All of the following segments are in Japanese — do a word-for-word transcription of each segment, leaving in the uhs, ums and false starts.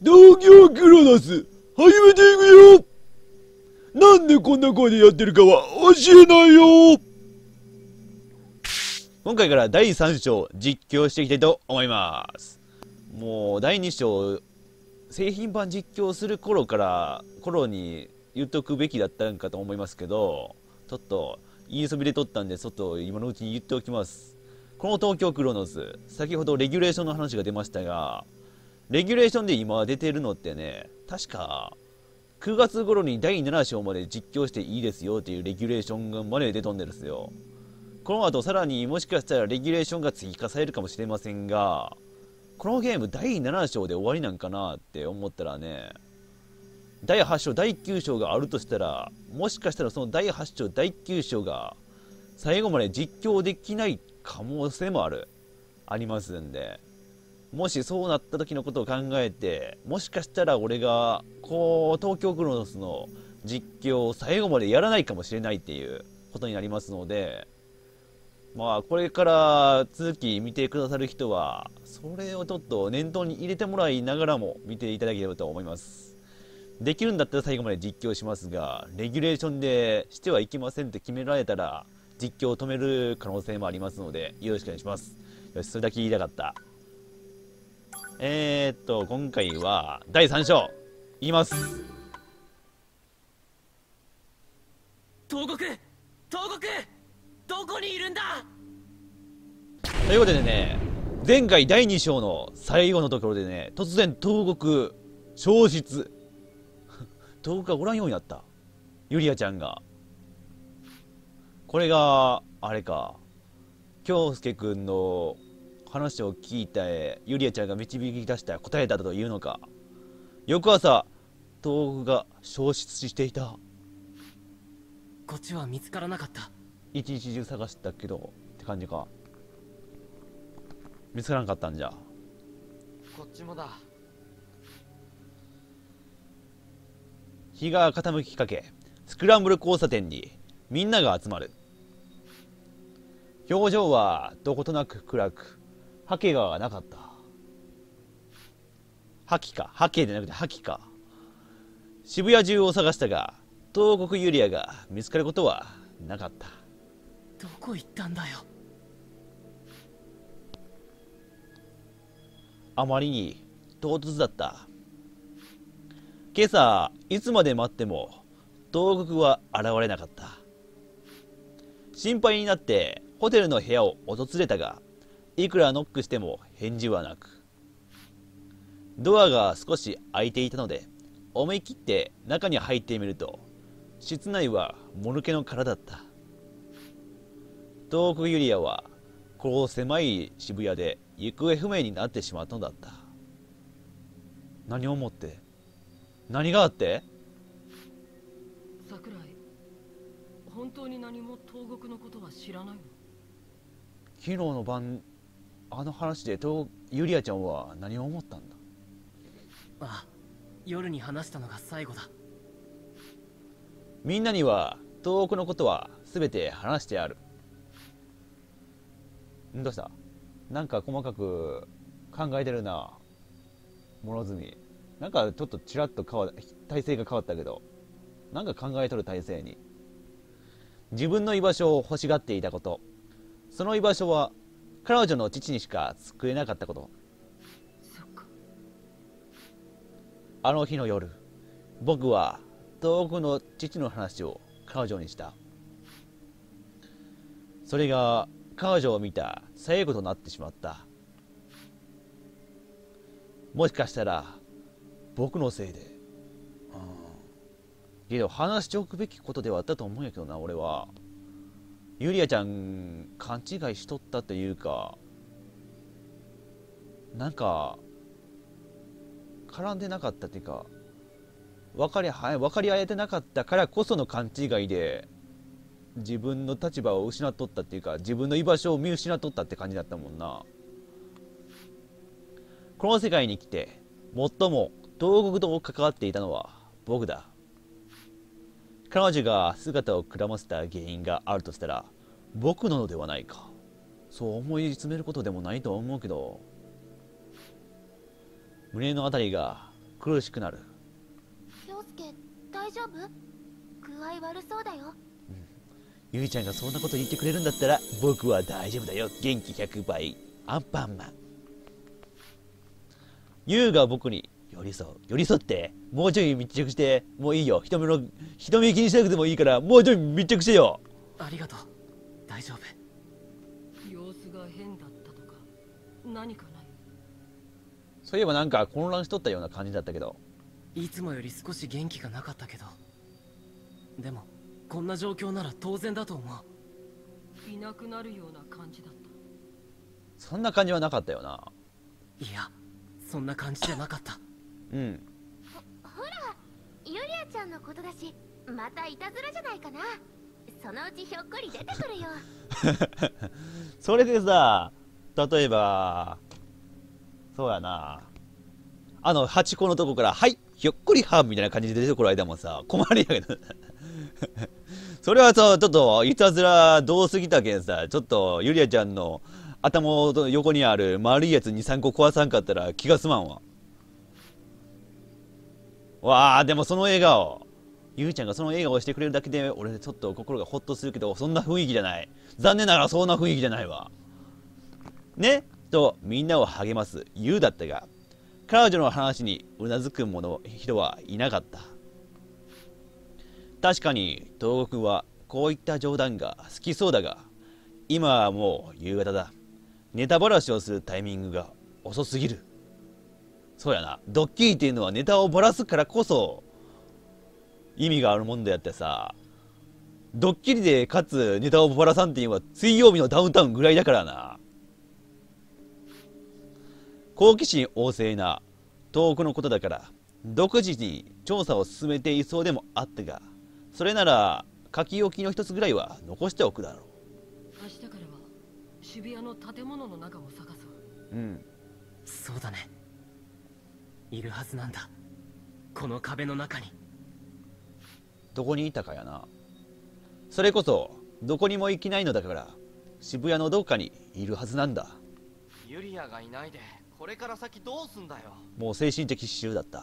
東京クロノス、始めていくよ。なんでこんな声でやってるかは教えないよ。今回からだいさん章実況していきたいと思います。もうだいに章製品版実況する頃から頃に言っとくべきだったんかと思いますけど、ちょっと言いそびれとったんでちょっと今のうちに言っておきます。この東京クロノス、先ほどレギュレーションの話が出ましたが、レギュレーションで今出てるのってね、確かくがつ頃にだいなな章まで実況していいですよっていうレギュレーションがまで出とんでるんですよ。この後さらにもしかしたらレギュレーションが追加されるかもしれませんが、このゲームだいなな章で終わりなんかなって思ったらね、だいはち章だいきゅう章があるとしたら、もしかしたらそのだいはち章だいきゅう章が最後まで実況できない可能性もあるありますんで、もしそうなった時のことを考えて、もしかしたら俺がこう東京クロノスの実況を最後までやらないかもしれないっていうことになりますので、まあこれから続き見てくださる人はそれをちょっと念頭に入れてもらいながらも見ていただければと思います。できるんだったら最後まで実況しますが、レギュレーションでしてはいけませんって決められたら実況を止める可能性もありますので、よろしくお願いします。よし、それだけ言いたかった。えー、っと今回はだいさん章いきます。 東国東国どこにいるんだ。 ということでね、前回だいに章の最後のところでね、突然東国消失東国がおらんようになった。ユリアちゃんが。これがあれか、京介くんの話を聞いてユリアちゃんが導き出した答えだったというのか。翌朝東国が消失していた。 こっちは見つからなかった。 一日中探したけどって感じか。見つからんかったんじゃ。 こっちもだ。 日が傾きかけ、スクランブル交差点にみんなが集まる。表情はどことなく暗く、覇気がなかった。覇気か、覇気でなくて覇気か。渋谷中を探したが、東国ユリアが見つかることはなかった。 どこ行ったんだよ。 あまりに唐突だった。今朝いつまで待っても東国は現れなかった。心配になってホテルの部屋を訪れたが、いくらノックしても返事はなく、ドアが少し開いていたので思い切って中に入ってみると、室内はもぬけの殻だった。東国ユリアはこの狭い渋谷で行方不明になってしまったのだった。何を思って、何があって。 桜井、本当に何も東国のことは知らないの？ 昨日の晩あの話で東ユリアちゃんは何を思ったんだ。 ああ、夜に話したのが最後だ。 みんなには東北のことは全て話してある。んどうした？なんか細かく考えてるな、諸角。なんかちょっとちらっと変わ体勢が変わったけど、なんか考えとる体勢に。自分の居場所を欲しがっていたこと、その居場所は彼女の父にしか作れなかったこと。 そっか。 あの日の夜、僕は東北の父の話を彼女にした。それが彼女を見た最後となってしまった。もしかしたら僕のせいで、うん、けど話しておくべきことではあったと思うんやけどな。俺はユリアちゃん勘違いしとったというか、なんか絡んでなかったっていうか、分かり、はい、分かり合えてなかったからこその勘違いで自分の立場を失っとったっていうか、自分の居場所を見失っとったって感じだったもんな。この世界に来て最も東国と関わっていたのは僕だ。彼女が姿をくらませた原因があるとしたら僕なのではないか。そう思い詰めることでもないと思うけど、胸のあたりが苦しくなる。 陽介大丈夫？具合悪そうだよ。 ゆいちゃんがそんなこと言ってくれるんだったら僕は大丈夫だよ。元気ひゃくばいアンパンマン。ゆうが僕に寄り添う。寄り添ってもうちょい密着して。もういいよ、人目の人目気にしなくてもいいからもうちょい密着してよ。 ありがとう。大丈夫。様子が変だったとか何かない？ そういえばなんか混乱しとったような感じだったけど。 いつもより少し元気がなかったけど、でもこんな状況なら当然だと思う。いなくなるような感じだった。 そんな感じはなかったよな。 いや、そんな感じじゃなかった。 うん。 ほほら、ユリアちゃんのことだし、またいたずらじゃないかな。そのうちひょっこり出てくるよ。 それでさ、例えばそうやな、あのハチ公のとこからはいひょっこりはんみたいな感じで出てくる間もさ困るんやけどそれはさちょっといたずらどうすぎたけんさ、ちょっとユリアちゃんの頭の横にある丸いやつにさんこ壊さんかったら気が済まんわ。わあ、でもその笑顔、ゆうちゃんがその笑顔をしてくれるだけで俺ちょっと心がホッとするけど、そんな雰囲気じゃない。残念ながらそんな雰囲気じゃないわね。とみんなを励ますゆうだったが、彼女の話にうなずく者人はいなかった。確かに東国はこういった冗談が好きそうだが、今はもう夕方だ。ネタばらしをするタイミングが遅すぎる。そうやな、ドッキリっていうのはネタをばらすからこそ意味があるもんであってさ、ドッキリでかつネタをばらさんっていうのは水曜日のダウンタウンぐらいだからな。好奇心旺盛な東北のことだから独自に調査を進めていそうでもあったが、それなら書き置きの一つぐらいは残しておくだろう。 明日からは渋谷の建物の中も探そう。 うん、 そうだね。いるはずなんだ、この壁の中に。 どこにいたかやな。それこそどこにも行けないのだから渋谷のどっかにいるはずなんだ。 ユリアがいないでこれから先どうすんだよ。 もう精神的支柱だった。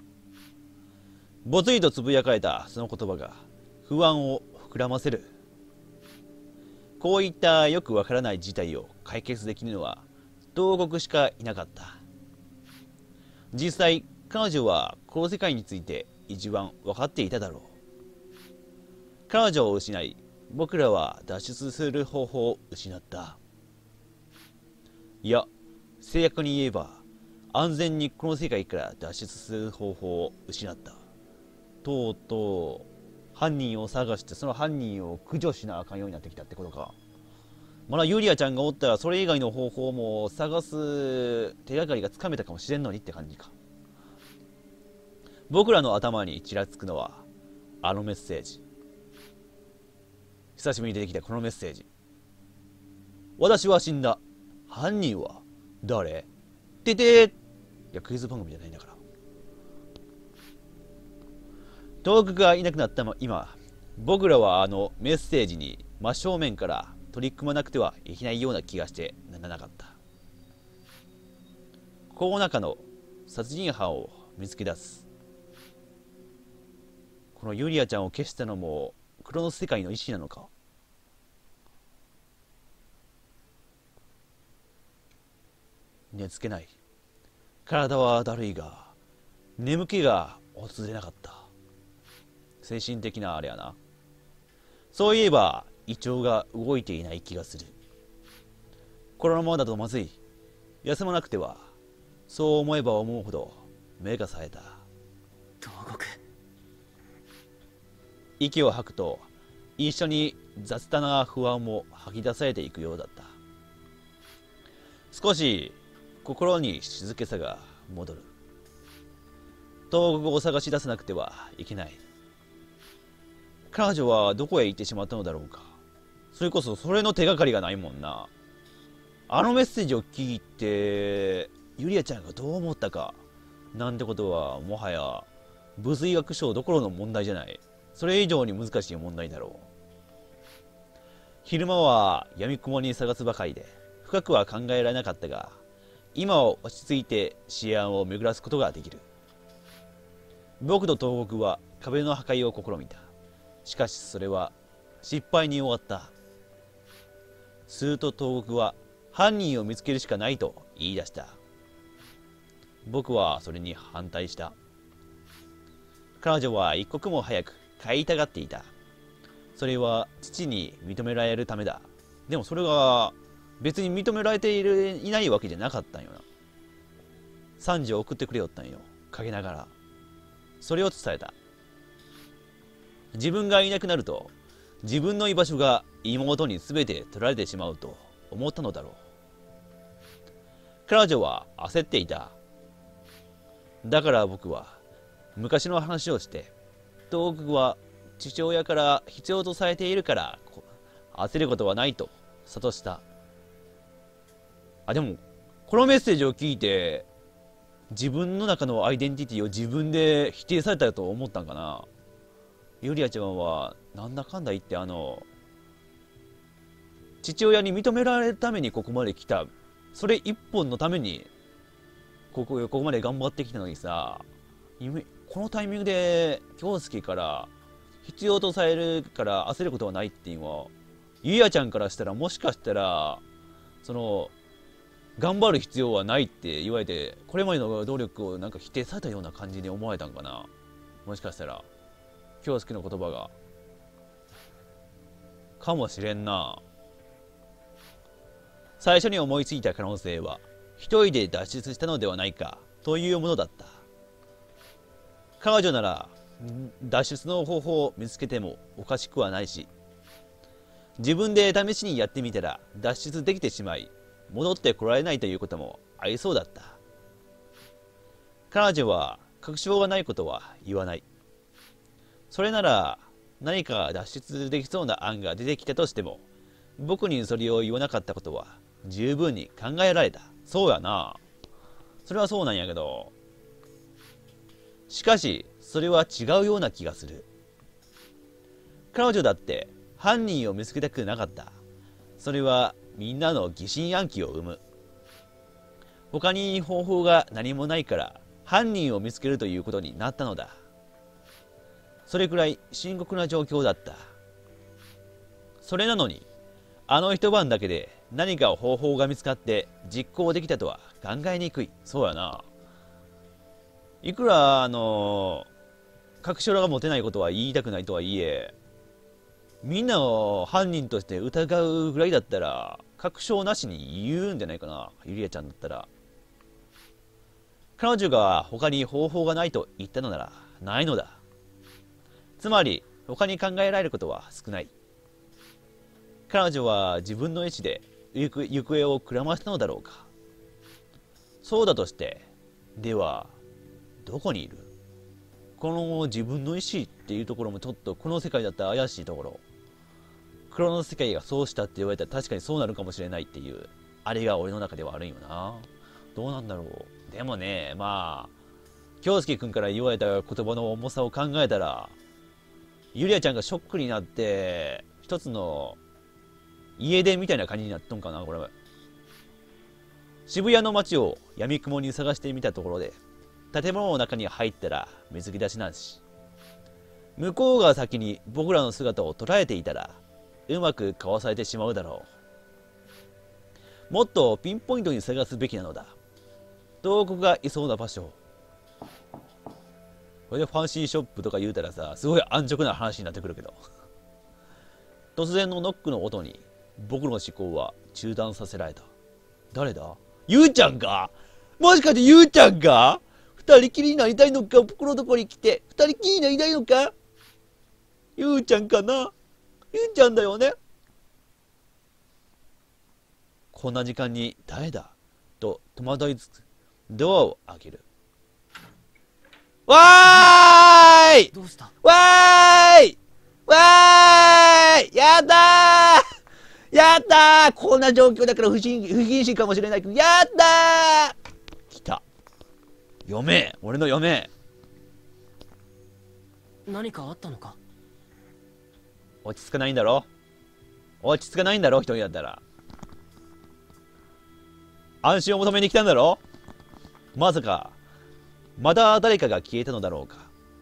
ぼついとつぶやかれたその言葉が不安を膨らませる。こういったよくわからない事態を解決できるのは東国しかいなかった。実際彼女はこの世界について一番分かっていただろう。彼女を失い僕らは脱出する方法を失った。いや、正確に言えば安全にこの世界から脱出する方法を失った。とうとう犯人を探してその犯人を駆除しなあかんようになってきたってことか。まだユリアちゃんがおったらそれ以外の方法も探す手がかりがつかめたかもしれんのにって感じか。僕らの頭にちらつくのはあのメッセージ。久しぶりに出てきたこのメッセージ。私は死んだ。犯人は誰？ててー。いやクイズ番組じゃないんだから。東国がいなくなった今、僕らはあのメッセージに真正面から取り組まなくてはいけないような気がしてならなかった。この中の殺人犯を見つけ出す。このユリアちゃんを消したのもクロノス世界の意志なのか。寝つけない。体はだるいが眠気が訪れなかった。精神的なあれやな。そういえば胃腸が動いていない気がする。このままだとまずい。休まなくては。そう思えば思うほど目が冴えた。 東国。 息を吐くと一緒に雑多な不安も吐き出されていくようだった。少し心に静けさが戻る。東国を探し出さなくてはいけない。彼女はどこへ行ってしまったのだろうか。それこそそれの手がかりがないもんな。あのメッセージを聞いてユリアちゃんがどう思ったかなんてことはもはや物理学賞どころの問題じゃない。それ以上に難しい問題だろう。昼間は闇雲に探すばかりで深くは考えられなかったが、今は落ち着いて思案を巡らすことができる。 僕と東国は壁の破壊を試みた。しかしそれは失敗に終わった。すると東国は犯人を見つけるしかないと言い出した。僕はそれに反対した。彼女は一刻も早く帰りたがっていた。それは父に認められるためだ。でもそれが別に認められているいないわけじゃなかったんよな。賛辞を送ってくれよったんよ、陰ながら。それを伝えた。自分がいなくなると自分の居場所が妹に全て取られてしまうと思ったのだろう。彼女は焦っていた。だから僕は昔の話をして、東国は父親から必要とされているから焦ることはないと諭した。あ、でもこのメッセージを聞いて自分の中のアイデンティティを自分で否定されたと思ったんかな。ユリアちゃんはなんだかんだ言ってあの父親に認められるためにここまで来た、それ一本のためにここここまで頑張ってきたのにさ、このタイミングで京介から必要とされるから焦ることはないっていうのは、ゆやちゃんからしたらもしかしたらその頑張る必要はないって言われて、これまでの努力をなんか否定されたような感じに思われたんかな。もしかしたら京介の言葉がかもしれんな。最初に思いついた可能性は一人で脱出したのではないかというものだった。彼女なら脱出の方法を見つけてもおかしくはないし、自分で試しにやってみたら脱出できてしまい戻ってこられないということもありそうだった。彼女は確証がないことは言わない。それなら何か脱出できそうな案が出てきたとしても、僕にそれを言わなかったことは十分に考えられた。そうやな。それはそうなんやけど、しかしそれは違うような気がする。彼女だって犯人を見つけたくなかった。それはみんなの疑心暗鬼を生む。他に方法が何もないから犯人を見つけるということになったのだ。それくらい深刻な状況だった。それなのにあの一晩だけで何か方法が見つかって実行できたとは考えにくい。そうやな。いくらあの確証が持てないことは言いたくないとはいえ、みんなを犯人として疑うぐらいだったら確証なしに言うんじゃないかな、ゆりあちゃんだったら。彼女が他に方法がないと言ったのならないのだ。つまり他に考えられることは少ない。彼女は自分の意思で行方をくらましたのだろうか。そうだとしてではどこにいる？この自分の意思っていうところもちょっとこの世界だったら怪しいところ。黒の世界がそうしたって言われたら確かにそうなるかもしれないっていうあれが俺の中ではあるんよな。どうなんだろう。でもね、まあ京介君から言われた言葉の重さを考えたら、ゆりあちゃんがショックになって一つの家出みたいな感じになっとんかな。これ渋谷の街を闇雲に探してみたところで建物の中に入ったら水着出しなし、向こうが先に僕らの姿を捉えていたらうまくかわされてしまうだろう。もっとピンポイントに探すべきなのだ。東国がいそうな場所。これでファンシーショップとか言うたらさ、すごい安直な話になってくるけど突然のノックの音に僕の思考は中断させられた。誰だ？ゆうちゃんか？もしかしてゆうちゃんか？二人きりになりたいのか？僕のとこに来て二人きりになりたいのか？ゆうちゃんかな？ゆうちゃんだよね。こんな時間に誰だと戸惑いつつドアを開ける。わーい！ どうした？ わーい！わーい！やったー！やったー！こんな状況だから不審不謹慎かもしれないけど、やったー！来た。嫁、俺の嫁。 何かあったのか？ 落ち着かないんだろ？落ち着かないんだろ？一人だったら。安心を求めに来たんだろ？まさかまた誰かが消えたのだろうか。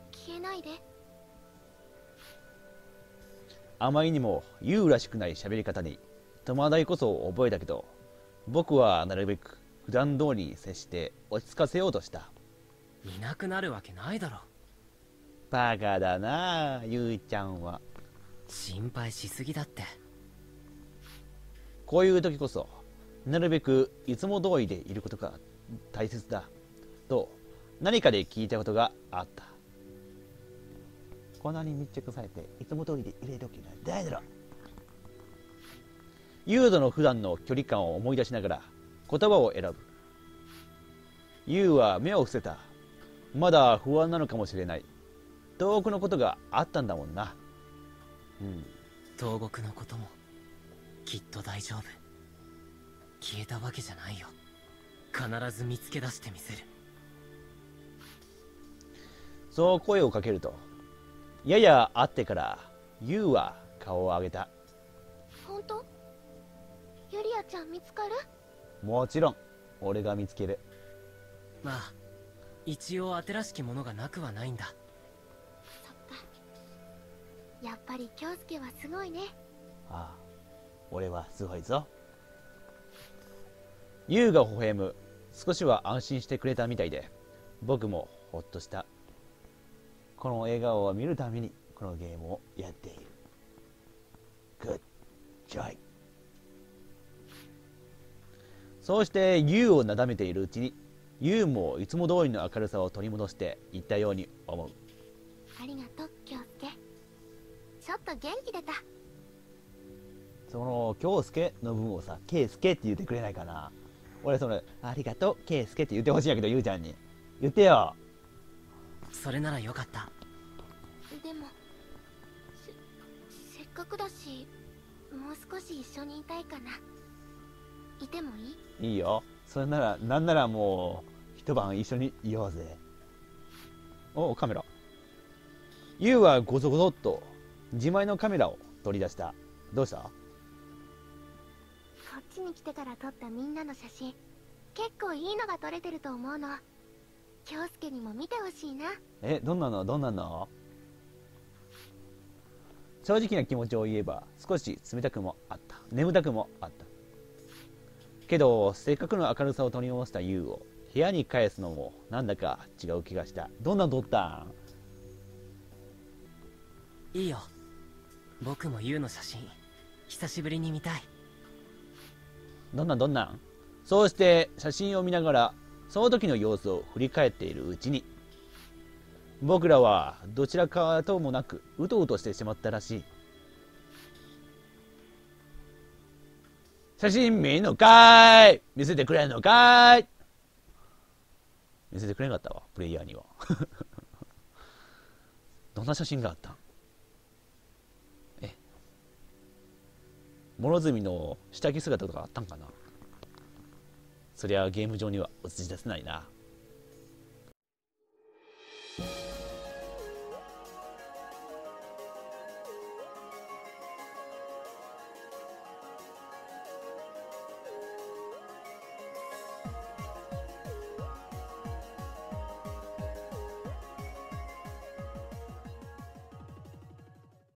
係ないで。 あまりにもユウらしくない喋り方に戸惑いこそ覚えたけど、僕はなるべく普段通りに接して落ち着かせようとした。 いなくなるわけないだろ。 バカだなあ、ユウちゃんは。 心配しすぎだって。 こういう時こそなるべくいつも通りでいることが大切だと何かで聞いたことがあった。こんなに密着されていつも通りでいれる時が大だろ。ユウとの普段の距離感を思い出しながら言葉を選ぶ。ユウは目を伏せた。まだ不安なのかもしれない。遠くのことがあったんだもんな。うん。 東国のこともきっと大丈夫。消えたわけじゃないよ。必ず見つけ出してみせる。 そう声をかけると、やや会ってからユウは顔を上げた。 本当？ユリアちゃん見つかる？ もちろん俺が見つける。 まあ一応当てらしきものがなくはないんだ。 そっか。やっぱり京介はすごいね。 ああ、俺はすごいぞ。ユウが微笑む。少しは安心してくれたみたいで、僕もほっとした。この笑顔を見るためにこのゲームをやっている。グッジョイ。そうしてユウをなだめているうちに、ユウもいつも通りの明るさを取り戻していったように思う。 ありがとう京介。ちょっと元気出た。 その京介の分をさ、ケイスケって言ってくれないかな。俺そのありがとうケイスケって言ってほしいんやけど、ユウちゃんに言ってよ。 それならよかった。 でもせせっかくだし、もう少し一緒にいたいかな。いてもいい？ いいよ。それならなんならもう一晩一緒にいようぜ。お、カメラ。ユウはゴソゴソっと自前のカメラを取り出した。どうした？ こっちに来てから撮ったみんなの写真、結構いいのが撮れてると思うの。京介にも見てほしいな。 え、どんなのどんなの？正直な気持ちを言えば少し冷たくもあった。眠たくもあった。けどせっかくの明るさを取り戻したユウを部屋に返すのもなんだか違う気がした。どんなん撮ったん？ いいよ。僕もユウの写真久しぶりに見たい。 どんなんどんなん？そうして写真を見ながらその時の様子を振り返っているうちに、僕らはどちらかともなくうとうとしてしまったらしい。写真見んのかーい、見せてくれんのかーい。見せてくれなかったわ、プレイヤーには。どんな写真があったん？え、諸角の下着姿とかあったんかな。そりゃゲーム上には映し出せないな。